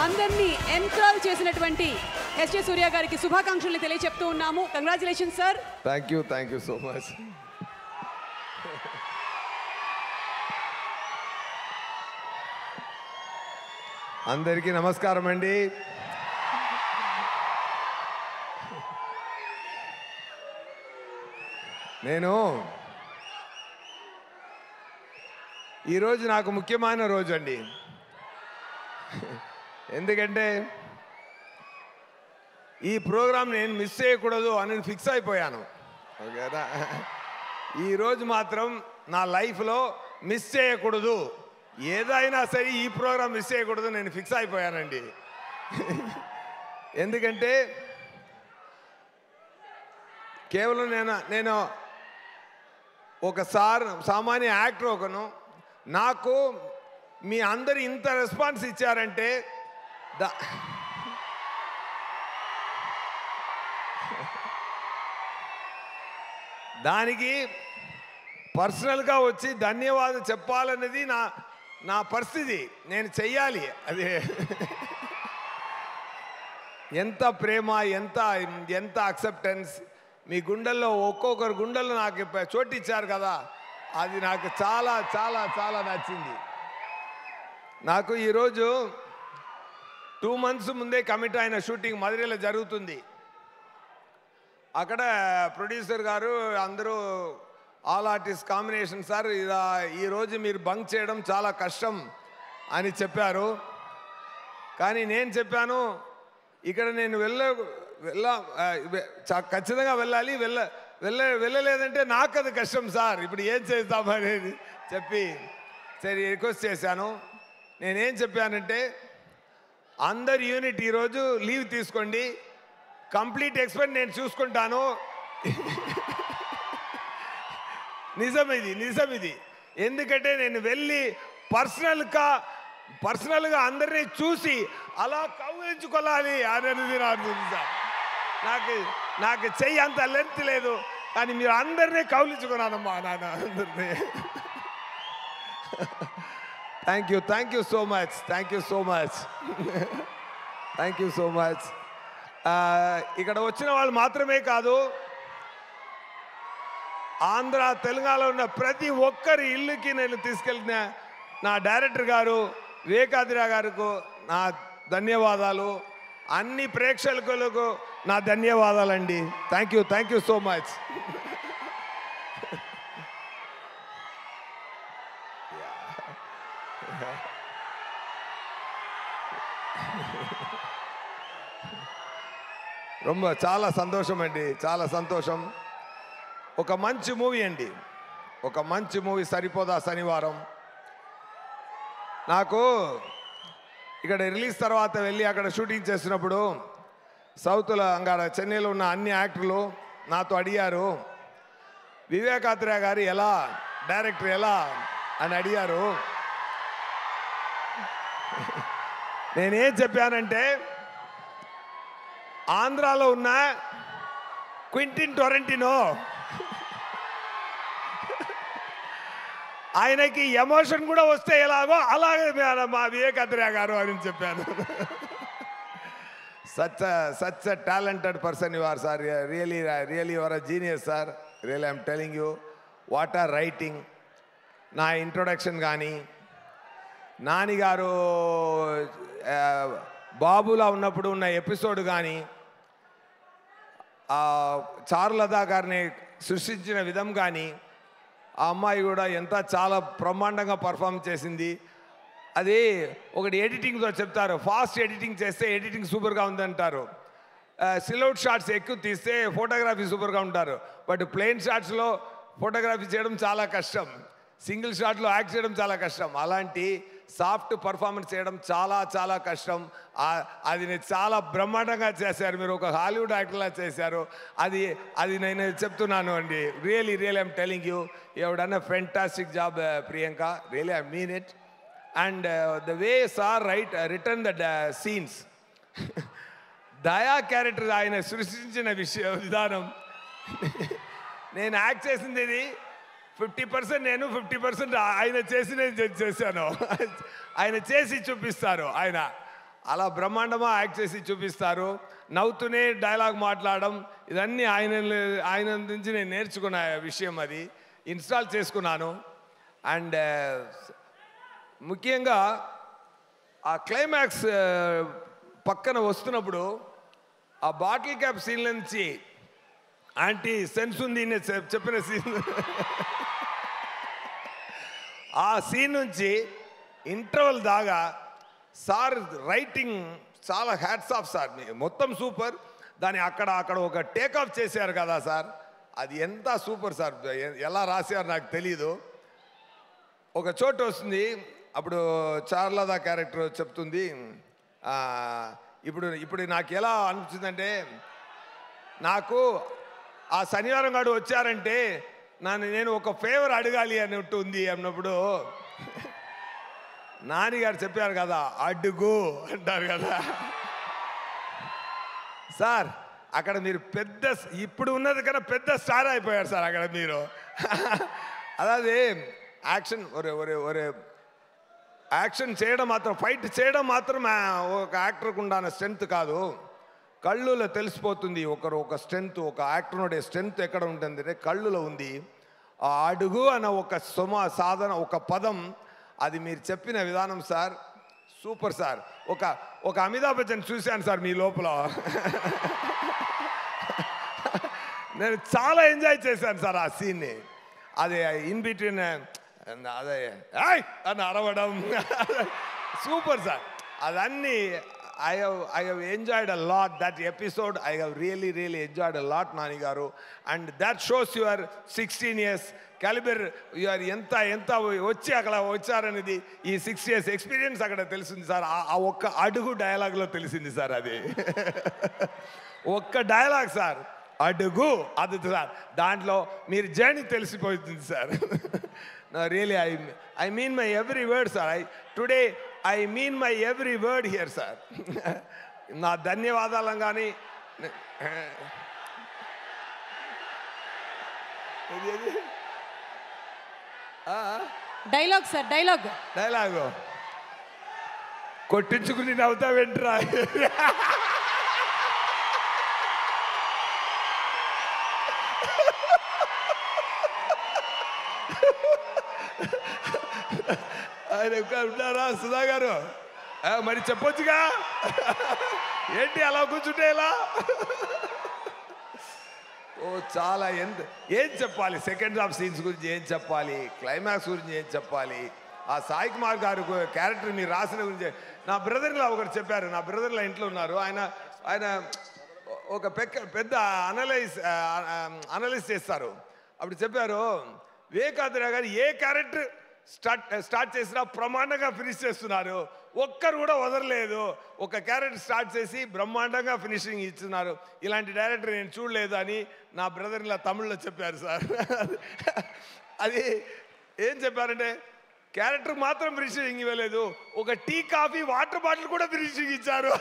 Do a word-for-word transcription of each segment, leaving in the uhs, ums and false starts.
అందరినీ ఎంకరేజ్ చేసినటువంటి ఎస్జే సూర్య గారికి శుభాకాంక్షలు తెలియజెప్తూ ఉన్నాము. Congratulations sir. Thank you thank you so much. అందరికీ నమస్కారం అండి. నేను ఈరోజు నాకు ముఖ్యమైన రోజు అండి. ఎందుకంటే ఈ ప్రోగ్రాం నేను మిస్ చేయకూడదు అని ఫిక్స్ అయిపోయాను. ఓకేనా? ఈరోజు మాత్రం నా లైఫ్లో మిస్ చేయకూడదు, ఏదైనా సరే ఈ ప్రోగ్రాం మిస్ చేయకూడదు నేను ఫిక్స్ అయిపోయానండి. ఎందుకంటే కేవలం నేను నేను ఒక సార్ సామాన్య యాక్టర్ ఒకను, నాకు మీ అందరు ఇంత రెస్పాన్స్ ఇచ్చారంటే దా దానికి పర్సనల్గా వచ్చి ధన్యవాదాలు చెప్పాలన్నది నా నా పరిస్థితి. నేను చెయ్యాలి. అది ఎంత ప్రేమ, ఎంత ఎంత అక్సెప్టెన్స్, మీ గుండెల్లో ఒక్కొక్కరు గుండెల్లో నాకు చోటు ఇచ్చారు కదా, అది నాకు చాలా చాలా చాలా నచ్చింది. నాకు ఈరోజు టూ మంత్స్ ముందే కమిట్ అయిన షూటింగ్ మధురైలో జరుగుతుంది. అక్కడ ప్రొడ్యూసర్ గారు అందరూ ఆల్ ఆర్టిస్ట్ కాంబినేషన్ సార్, ఇలా ఈరోజు మీరు బంక్ చేయడం చాలా కష్టం అని చెప్పారు. కానీ నేను చెప్పాను ఇక్కడ నేను వెళ్ళ వెళ్ళ ఖచ్చితంగా వెళ్ళాలి, వెళ్ళ వెళ్ళ వెళ్ళలేదంటే నాకు అది కష్టం సార్, ఇప్పుడు ఏం చేస్తామనేది చెప్పి సరే రిక్వెస్ట్ చేశాను. నేనేం చెప్పానంటే అందరు యూనిట్ ఈరోజు లీవ్ తీసుకోండి, కంప్లీట్ ఎక్స్పెన్స్ నేను చూసుకుంటాను. నిజం ఇది, నిజం ఇది. ఎందుకంటే నేను వెళ్ళి పర్సనల్గా పర్సనల్గా అందరినీ చూసి అలా కౌగిలించుకోవాలి అనేది నాకు సార్. నాకు నాకు చెయ్యి అంత లెంత్ లేదు, కానీ మీరు అందరినీ కౌలించుకున్నానమ్మా నాన్న అందరినీ. Thank you thank you so much thank you so much thank you so much. ఇక్కడ వచ్చిన వాళ్ళు మాత్రమే కాదు, ఆంధ్ర తెలంగాణలో ఉన్న ప్రతి ఒక్కరి ఇల్లుకి నేను తీసుకెళ్ళిన నా డైరెక్టర్ గారు వివేకాద్రి గారికి నా ధన్యవాదాలు, అన్ని ప్రేక్షకులకు నా ధన్యవాదాలండి. Thank you thank you so much. ரொம்ப చాలా సంతోషం అండి, చాలా సంతోషం. ఒక మంచి మూవీ అండి, ఒక మంచి మూవీ సరిపోదా శనివారం. నాకు ఇక్కడ రిలీజ్ తర్వాత వెళ్ళి అక్కడ షూటింగ్ చేసినప్పుడు సౌత్లో అంగాడ చెన్నైలో ఉన్న అన్ని యాక్టర్లు నాతో అడిగారు వివేకాద్రి గారు ఎలా డైరెక్టర్ ఎలా అని అడిగారు. నేనేం చెప్పానంటే ఆంధ్రాలో ఉన్న క్వింటిన్ టొరంటినో ఆయనకి ఎమోషన్ కూడా వస్తే ఎలాగో అలాగే మా వివేకాద్రి గారు అని చెప్పాను. Such such a talented person you are sir, really really you are a genius sir, really I'm telling you. What are writing, నా ఇంట్రొడక్షన్ కానీ నాని గారు బాబులా ఉన్నప్పుడు ఉన్న ఎపిసోడ్ కానీ చారులతా గారిని సృష్టించిన విధం కానీ ఆ అమ్మాయి కూడా ఎంత చాలా బ్రహ్మాండంగా పర్ఫామ్ చేసింది. అది ఒకటి ఎడిటింగ్తో చెప్తారు, ఫాస్ట్ ఎడిటింగ్ చేస్తే ఎడిటింగ్ సూపర్గా ఉందంటారు, సిల్అవుట్ షాట్స్ ఎక్కువ తీస్తే ఫోటోగ్రఫీ సూపర్గా ఉంటారు. బట్ ప్లెయిన్ షాట్స్లో ఫోటోగ్రఫీ చేయడం చాలా కష్టం, సింగిల్ షాట్లో యాక్ట్ చేయడం చాలా కష్టం. అలాంటి సాఫ్ట్ పర్ఫార్మెన్స్ చేయడం చాలా చాలా కష్టం. అది నేను చాలా బ్రహ్మాండంగా చేశారు, మీరు ఒక హాలీవుడ్ యాక్టర్లా చేశారు. అది అది నేను చెప్తున్నాను అండి. Really really I'm telling you, you have done a fantastic job Priyanka, really I mean it. And the way sir write return the scenes, Daya character ఆయన సృష్టించిన విషయం విధానం, నేను యాక్ట్ చేసింది ఇది ఫిఫ్టీ పర్సెంట్ నేను, ఫిఫ్టీ పర్సెంట్ ఆయన చేసి నేను చేశాను. ఆయన చేసి చూపిస్తారు. ఆయన అలా బ్రహ్మాండమా యాక్ట్ చేసి చూపిస్తారు. నవ్వుతూనే డైలాగ్ మాట్లాడడం ఇదన్నీ ఆయన ఆయన నుంచి నేను నేర్చుకున్న విషయం, అది ఇన్స్టాల్ చేసుకున్నాను. అండ్ ముఖ్యంగా ఆ క్లైమాక్స్ పక్కన వస్తున్నప్పుడు ఆ బాటిల్ క్యాప్ సీన్ నుంచి ఆంటీ సెన్స్ ఉంది చెప్పిన సీన్, ఆ సీన్ నుంచి ఇంటర్వల్ దాకా సార్ రైటింగ్ చాలా హ్యాట్స్ ఆఫ్ సార్, మొత్తం సూపర్. దాన్ని అక్కడ అక్కడ ఒక టేక్ ఆఫ్ చేశారు కదా సార్, అది ఎంత సూపర్ సార్. ఎలా రాశారు నాకు తెలీదు. ఒక చోటు వస్తుంది, అప్పుడు చార్లదా క్యారెక్టర్ చెప్తుంది, ఇప్పుడు ఇప్పుడు నాకు ఎలా అనిపించిందంటే, నాకు ఆ శనివారం గారు వచ్చారంటే నన్ను నేను ఒక ఫేవర్ అడగాలి అన్నట్టు ఉంది అన్నప్పుడు నానిగారు చెప్పారు కదా అడుగు అంటారు కదా సార్. అక్కడ మీరు పెద్ద, ఇప్పుడు ఉన్నది కన్నా పెద్ద స్టార్ అయిపోయారు సార్ అక్కడ మీరు. అదే యాక్షన్ ఒరే ఒరే ఒరే యాక్షన్ చేయడం మాత్రం, ఫైట్ చేయడం మాత్రం ఒక యాక్టర్కు ఉండాలన్న స్ట్రెంత్ కాదు, కళ్ళులో తెలిసిపోతుంది ఒకరు ఒక స్ట్రెంత్, ఒక యాక్టర్ ఉండే స్ట్రెంత్ ఎక్కడ ఉంటుంది కళ్ళులో ఉంది. ఆ అడుగు అన్న ఒక సుమ సాధన, ఒక పదం, అది మీరు చెప్పిన విధానం సార్ సూపర్ సార్. ఒక ఒక అమితాబ్ బచ్చన్ చూశాను సార్ మీ లోపల, నేను చాలా ఎంజాయ్ చేశాను సార్ ఆ సీన్ని. అది ఇన్ బిట్వీన్ అదే అని అరవడం సూపర్ సార్. అదన్నీ I have I have enjoyed a lot that episode. I have really really enjoyed a lot Nani garu. And that shows your sixteen years calibre, your ఎంత ఎంత వచ్చి అక్కడ వచ్చారనేది ఈ సిక్స్ ఇయర్స్ ఎక్స్పీరియన్స్ అక్కడ తెలిసింది సార్. ఆ ఒక్క అడుగు డైలాగ్లో తెలిసింది సార్. అది ఒక్క డైలాగ్ సార్, అడుగు, అది సార్ దాంట్లో మీరు జర్నీ తెలిసిపోతుంది sir. Really I I mean my every word sir. I today I mean my every word here sir. నా ధన్యవాదాలు. కానీ డైలాగ్ సార్, డైలాగ్ డైలాగు కొట్టించుకుని నవ్వుతావేంట్రా? ఆయన ఉన్నారా సుధా గారు? మరి చెప్పొచ్చుగా, ఏంటి అలా కూర్చుంటే ఎలా? ఓ చాలా ఎంత ఏం చెప్పాలి, సెకండ్ హాఫ్ సీన్స్ గురించి ఏం చెప్పాలి, క్లైమాక్స్ గురించి ఏం చెప్పాలి, ఆ సాయి కుమార్ గారు క్యారెక్టర్ మీరు రాసిన గురించి. నా బ్రదర్లా ఒకరు చెప్పారు, నా బ్రదర్లా ఇంట్లో ఉన్నారు, ఆయన ఆయన ఒక పెక్క పెద్ద అనలైజ్ అనలైజ్ చేస్తారు. అప్పుడు చెప్పారు, వివేకాంతరావు గారు ఏ క్యారెక్టర్ స్టార్ట్ స్టార్ట్ చేసినా బ్రహ్మాండంగా ఫినిష్ చేస్తున్నారు, ఒక్కరు కూడా వదలలేదు. ఒక క్యారెక్టర్ స్టార్ట్ చేసి బ్రహ్మాండంగా ఫినిషింగ్ ఇస్తున్నారు, ఇలాంటి డైరెక్టర్ నేను చూడలేదు అని నా బ్రదర్ ఇలా తమిళ్లో చెప్పారు సార్. అది ఏం చెప్పారంటే, క్యారెక్టర్ మాత్రం ఫినిషింగ్ ఇవ్వలేదు, ఒక టీ కాఫీ వాటర్ బాటిల్ కూడా ఫినిషింగ్ ఇచ్చారు.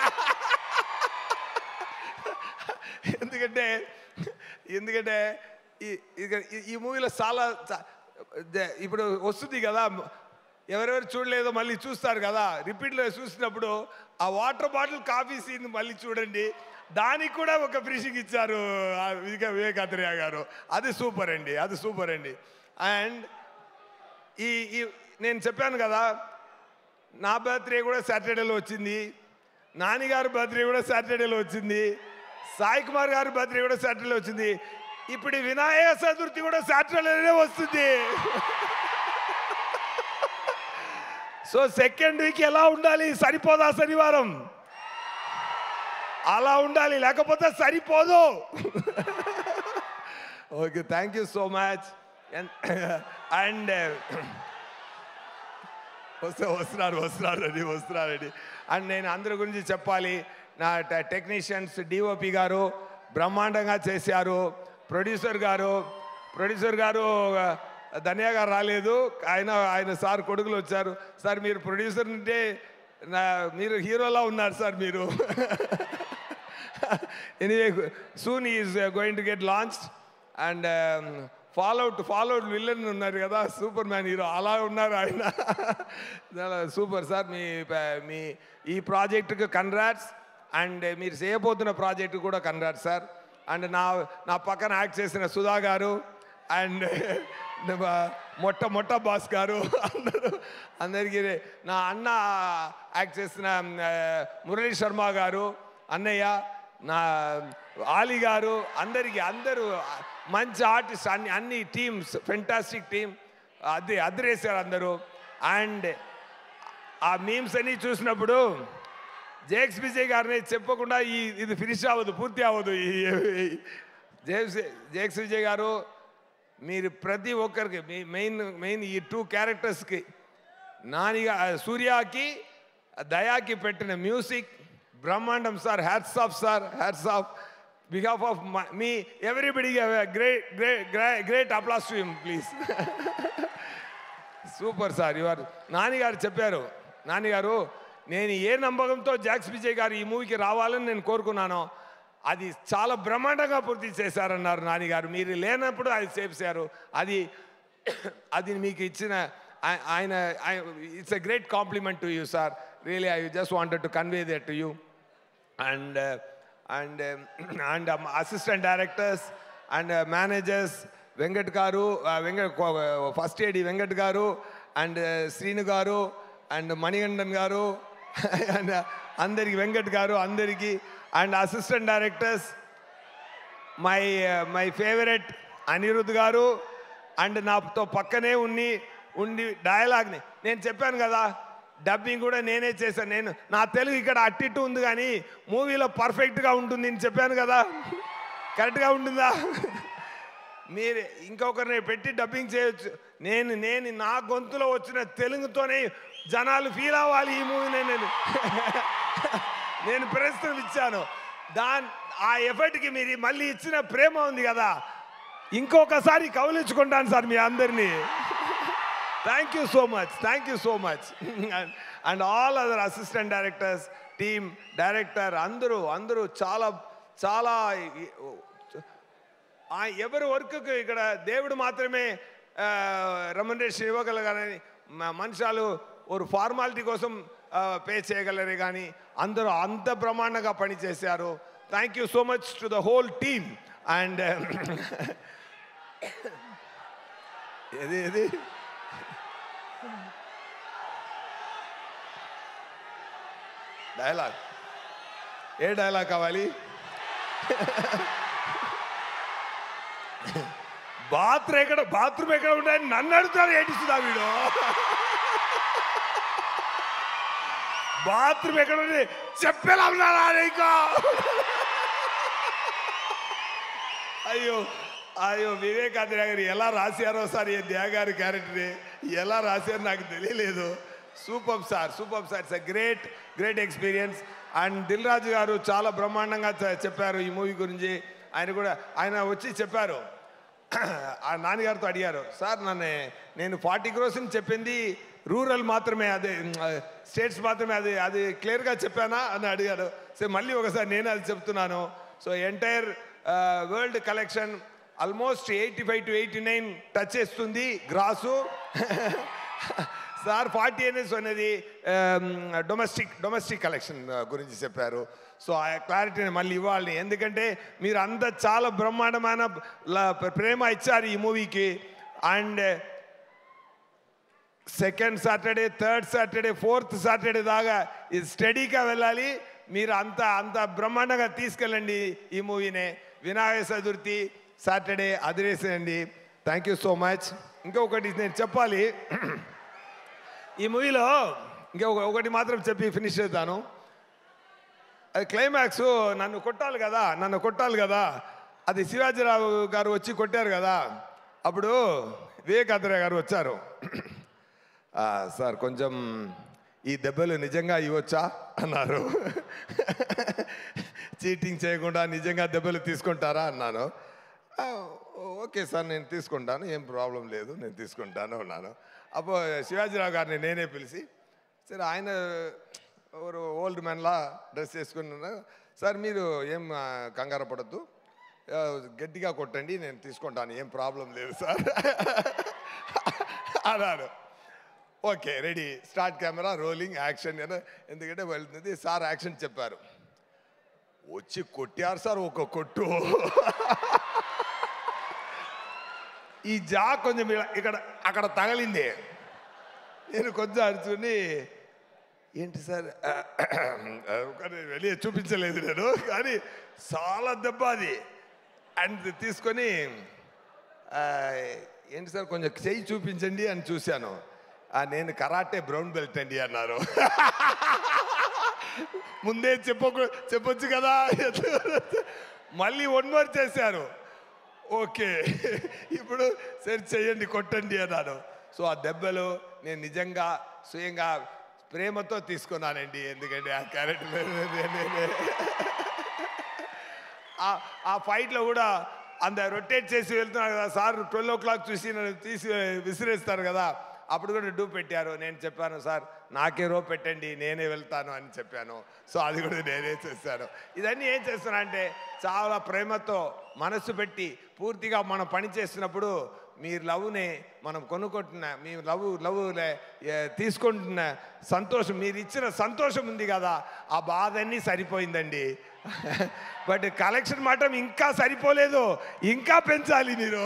ఎందుకంటే ఎందుకంటే ఈ ఈ మూవీలో చాలా ఇప్పుడు వస్తుంది కదా, ఎవరెవరు చూడలేదో మళ్ళీ చూస్తారు కదా, రిపీట్లో చూసినప్పుడు ఆ వాటర్ బాటిల్ కాఫీ సీన్ మళ్ళీ చూడండి, దానికి కూడా ఒక ఫినిషింగ్ ఇచ్చారు వివేకాంతరావు గారు. అది సూపర్ అండి, అది సూపర్ అండి. అండ్ ఈ ఈ నేను చెప్పాను కదా, నా బర్త్డే కూడా సాటర్డేలో వచ్చింది, నానిగారు బర్త్డే కూడా సాటర్డేలో వచ్చింది, సాయి కుమార్ గారి బర్త్డే కూడా సాటర్డేలో వచ్చింది, ఇప్పుడు వినాయక చతుర్థి కూడా సాటర్డేలోనే వస్తుంది. సో సెకండ్ వీక్ ఎలా ఉండాలి, సరిపోదా శనివారం? అలా ఉండాలి, లేకపోతే సరిపోదు. Okay, thank you so much. And వస్తే వస్తున్నారు వస్తున్నారండి వస్తున్నారండి అండ్ నేను అందరి గురించి చెప్పాలి. నా టెక్నీషియన్స్, డిఓపి గారు బ్రహ్మాండంగా చేశారు, ప్రొడ్యూసర్ గారు ప్రొడ్యూసర్ గారు ధన్య గారు రాలేదు, ఆయన ఆయన సార్ కొడుకులు వచ్చారు. సార్ మీరు ప్రొడ్యూసర్ అంటే నా మీరు హీరోలా ఉన్నారు సార్ మీరు. Anyway, soon is going to get launched and follow out follow out villain ఉన్నారు కదా, సూపర్ మ్యాన్ హీరో అలా ఉన్నారు ఆయన. Super sir. మీ మీ ఈ ప్రాజెక్టుకి కంగ్రాట్స్. అండ్ మీరు చేయబోతున్న ప్రాజెక్టు కూడా కంగ్రాట్స్ సార్. అండ్ నా నా పక్కన యాక్ట్ చేసిన సుధా గారు అండ్ మొట్ట మొట్ట బాస్ గారు అందరూ, అందరికీ నా అన్న యాక్ట్ చేసిన మురళీ శర్మ గారు అన్నయ్య, నా ఆలీ గారు, అందరికీ అందరూ మంచి ఆర్టిస్ట్, అన్ని అన్ని టీమ్స్ ఫెంటాస్టిక్ టీమ్, అది అదిరేసారు అందరూ. అండ్ ఆ మీమ్స్ అన్నీ చూసినప్పుడు జేక్స్ విజయ్ గారిని చెప్పకుండా ఈ ఇది ఫినిష్ అవ్వదు, పూర్తి అవ్వదు. ఈ జేక్స్ జేక్స్ విజయ్ గారు మీరు ప్రతి ఒక్కరికి మీ మెయిన్ మెయిన్ ఈ టూ క్యారెక్టర్స్కి నానిగా సూర్యకి దయాకి పెట్టిన మ్యూజిక్ బ్రహ్మాండం sir. Hats off sir, hats off. Behalf of మీ everybody great great great applause to him please. Super sir. You are. Nani garu చెప్పారు, నానిగారు నేను ఏ నమ్మకంతో జాక్స్ విజయ్ గారు ఈ మూవీకి రావాలని నేను కోరుకున్నానో అది చాలా బ్రహ్మాండంగా పూర్తి చేశారన్నారు నానిగారు. మీరు లేనప్పుడు అది చేశారు. అది అది మీకు ఇచ్చిన ఆయన it's a great compliment to you sir. Really I just wanted to convey that to you. And and and assistant directors and managers Venkat garu, Venkat first AD Venkat గారు అండ్ శ్రీను గారు అండ్ మణిగండన్ గారు అండ్ అందరికి వెంకట్ గారు అందరికీ and assistant directors my my favourite Anirudh garu and నాతో పక్కనే ఉండి ఉండి డైలాగ్ని నేను చెప్పాను కదా, డబ్బింగ్ కూడా నేనే చేశాను. నేను నా తెలుగు ఇక్కడ అట్టిట్టు ఉంది కానీ మూవీలో పర్ఫెక్ట్గా ఉంటుంది అని చెప్పాను కదా, కరెక్ట్గా ఉంటుందా? మీరు ఇంకొకరిని పెట్టి డబ్బింగ్ చేయొచ్చు. నేను నేను నా గొంతులో వచ్చిన తెలుగుతోనే జనాలు ఫీల్ అవ్వాలి ఈ మూవీని. నేను నేను ప్రస్తుతం ఇచ్చాను దాని ఆ ఎఫర్ట్కి మీరు మళ్ళీ ఇచ్చిన ప్రేమ ఉంది కదా, ఇంకొకసారి కౌలించుకుంటాను సార్ మీ అందరినీ. Thank you so much, thank you so much. And all other assistant directors, team director అందరూ అందరూ చాలా చాలా ఎవరి వర్క్కి ఇక్కడ దేవుడు మాత్రమే రెమ్యునరేషన్ ఇవ్వగలగాలని మనుషులు ఒక ఫార్మాలిటీ కోసం పే చేయగలరే కానీ అందరూ అంత బ్రహ్మాండంగా పనిచేశారు. Thank you so much to the whole team. And ఏది ఏది డైలాగ్ ఏ డైలాగ్ కావాలి? బాత్రూమ్ ఎక్కడ బాత్రూమ్ ఎక్కడ ఉంటాయని నన్ను అడుగుతారు ఏటిస్తుందా వీడు? బాత్రూమ్ ఎక్కడ ఉంది చెప్పేలా ఉన్నారా నీకు? అయ్యో అయ్యో వివేకానంద గారు ఎలా రాశారో సార్ ఈ దేగారి క్యారెక్టర్ ఎలా రాశారో నాకు తెలియలేదు. Super sir, super sir. It's a great great experience. And Dil Raju garu చాలా బ్రహ్మాండంగా చెప్పారు ఈ మూవీ గురించి. ఆయన కూడా ఆయన వచ్చి చెప్పారు, ఆ నాన్నగారితో అడిగారు, సార్ నన్ను నేను ఫార్టీ క్రోర్స్ అని చెప్పింది రూరల్ మాత్రమే, అదే స్టేట్స్ మాత్రమే, అది అది క్లియర్గా చెప్పానా అని అడిగారు. సో మళ్ళీ ఒకసారి నేను అది చెప్తున్నాను. So entire world collection almost eighty five to eighty nine touch చేస్తుంది గ్రాసు. సార్ ఫార్టీ ఎన్ఎస్ అనేది డొమెస్టిక్ డొమెస్టిక్ కలెక్షన్ గురించి చెప్పారు. సో ఆ క్లారిటీని మళ్ళీ ఇవ్వాలి, ఎందుకంటే మీరు అంత చాలా బ్రహ్మాండమైన ప్రేమ ఇచ్చారు ఈ మూవీకి. And second Saturday, third Saturday, fourth Saturday దాకా ఇది స్టడీగా వెళ్ళాలి. మీరు అంత అంత బ్రహ్మాండంగా తీసుకెళ్ళండి ఈ మూవీనే. వినాయక చతుర్థి సాటర్డే అదిరేసేయండి. Thank you so much. ఇంకొకటి నేను చెప్పాలి ఈ మూవీలో, ఇంకా ఒకటి మాత్రం చెప్పి ఫినిష్ చేస్తాను. అది క్లైమాక్స్ నన్ను కొట్టాలి కదా నన్ను కొట్టాలి కదా అది శివాజీరావు గారు వచ్చి కొట్టారు కదా, అప్పుడు వివేకానంద గారు వచ్చారు. సార్ కొంచెం ఈ దెబ్బలు నిజంగా ఇవ్వచ్చా అన్నారు. చీటింగ్ చేయకుండా నిజంగా దెబ్బలు తీసుకుంటారా అన్నాను. ఓకే సార్ నేను తీసుకుంటాను, ఏం ప్రాబ్లం లేదు, నేను తీసుకుంటాను అన్నాను. అప్పుడు శివాజీరావు గారిని నేనే పిలిచి, సరే ఆయన ఎవరు ఓల్డ్ మ్యాన్లా డ్రెస్ చేసుకున్నా, సార్ మీరు ఏం కంగారు పడద్దు, గట్టిగా కొట్టండి, నేను తీసుకుంటాను, ఏం ప్రాబ్లం లేదు సార్ అన్నారు. Okay, ready, start camera rolling, action. ఎందుకంటే వెళ్తుంది సార్, యాక్షన్ చెప్పారు. వచ్చి కొట్టారు సార్ ఒక కొట్టు. ఈ జా కొంచెం ఇక్కడ అక్కడ తగలింది. నేను కొంచెం అరుచుకుని, ఏంటి సార్ వెళ్ళి చూపించలేదు నేను, కానీ చాలా దెబ్బ అది. అండ్ తీసుకొని ఏంటి సార్ కొంచెం చెయ్యి చూపించండి అని చూశాను. నేను కరాటే బ్రౌన్ బెల్ట్ అండి అన్నారు. ముందే చెప్పకు చెప్పొచ్చు కదా. మళ్ళీ వన్ మోర్ చేశారు. ఓకే, ఇప్పుడు సరే చెయ్యండి, కొట్టండి అన్నాను. సో ఆ దెబ్బలు నేను నిజంగా స్వయంగా ప్రేమతో తీసుకున్నానండి. ఎందుకంటే ఆ క్యారెక్టర్ ఆ ఫైట్లో కూడా అంత రొటేట్ చేసి వెళ్తున్నారు కదా సార్, ట్వెల్వ్ ఓ క్లాక్ చూసి నన్ను తీసి విసిరేస్తారు కదా, అప్పుడు కూడా డూ పెట్టారు. నేను చెప్పాను సార్ నాకే రో పెట్టండి, నేనే వెళ్తాను అని చెప్పాను. సో అది కూడా నేనే చేశాను. ఇదన్నీ ఏం చేస్తున్నా అంటే చాలా ప్రేమతో మనసు పెట్టి పూర్తిగా మనం పని చేస్తున్నప్పుడు మీరు లవ్ని మనం కొనుక్కుంటున్న, మీ లవ్ లవ్ తీసుకుంటున్న సంతోషం, మీరు ఇచ్చిన సంతోషం ఉంది కదా, ఆ బాధ అన్నీ సరిపోయిందండి. బట్ కలెక్షన్ మాత్రం ఇంకా సరిపోలేదు, ఇంకా పెంచాలి మీరు.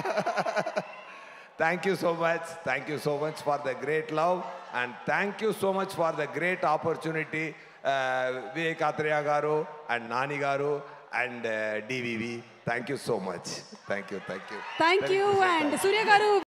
Thank you so much. Thank you so much for the great love, and thank you so much for the great opportunity, uh, Vivek Athreya garu and Nani garu and uh, D V V. Thank you so much. Thank you. Thank you. Thank you. And Surya garu.